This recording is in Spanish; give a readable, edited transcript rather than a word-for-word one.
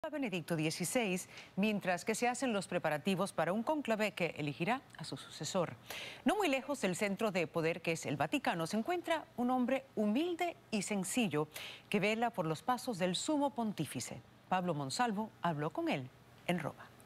Benedicto XVI, mientras que se hacen los preparativos para un cónclave que elegirá a su sucesor. No muy lejos del centro de poder que es el Vaticano se encuentra un hombre humilde y sencillo que vela por los pasos del sumo pontífice. Pablo Monsalvo habló con él en Roma.